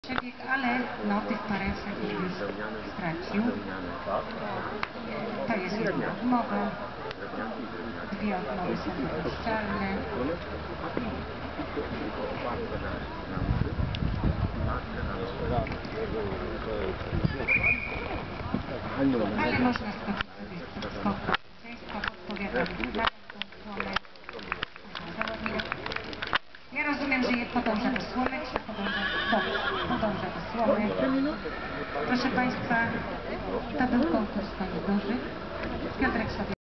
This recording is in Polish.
przebieg, ale no, tych paręset już stracił. To jest jedna odmowa. Dwie odmowy są dopuszczalne. Ale można skoczyć sobie z skoku. Podpowiadam słomę. Zawodnik. Ja rozumiem, że podąża do słomy, czy podąża do słomy. Proszę Państwa, to był konkurs koni dużych. Piotrek sobie